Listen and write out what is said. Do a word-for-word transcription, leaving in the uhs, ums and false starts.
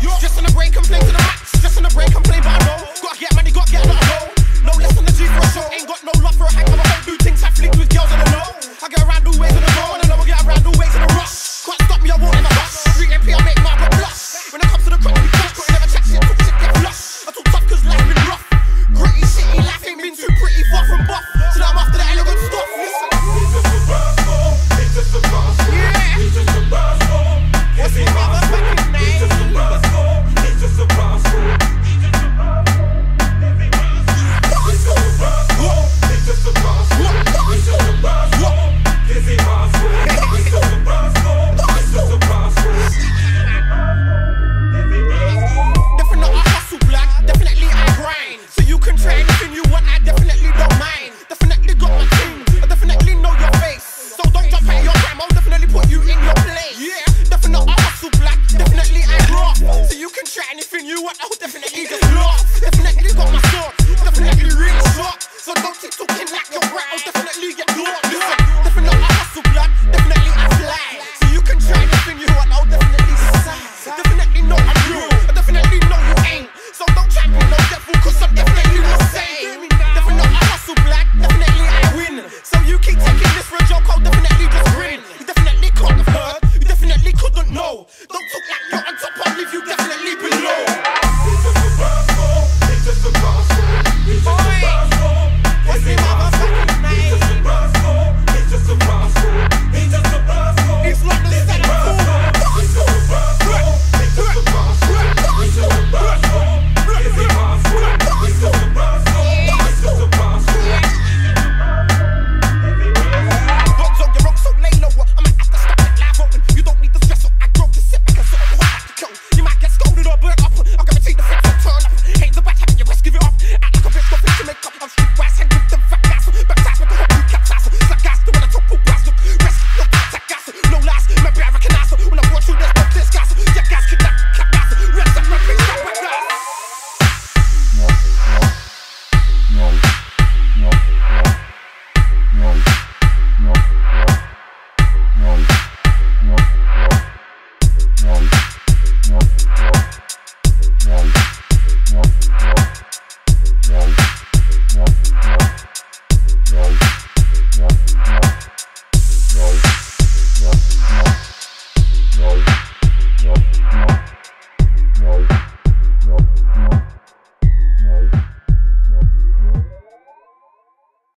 Just on the break and play to the max. Just on the break and play, but I know. Gotta get money, gotta get a lot of dough. No less on the G for a show. Ain't got no love for a hack. I'm a do things I flick with girls on the low. I get around all ways in the row, and I know I get around all ways in the rush. Can't stop me, I won't ever rush. Street M P, I make my blood blush. When it comes to the crowd, we crush. Got never chat shit, talk shit, get flush. I talk tough cause life been rough. Gritty, shitty life ain't been too pretty, far from buff. So now I'm after the elegant stuff. Listen. It's just a rascal. It's just a rascal. Yeah. It's just a rascal. What's his motherfucking name? It's just a rascal. It's just a rascal. It's just a rascal. It's just a rascal. It's just a rascal. Dizzy rascal. It's just a rascal. It's just a rascal. Definitely I hustle black, definitely I grind. So you can try anything you want, I definitely don't mind. Definitely got my team, I definitely know your face. So don't jump at your time, I'll definitely put you in your place. Yeah, definitely I hustle black, definitely I rock. So you can try anything you want, I'll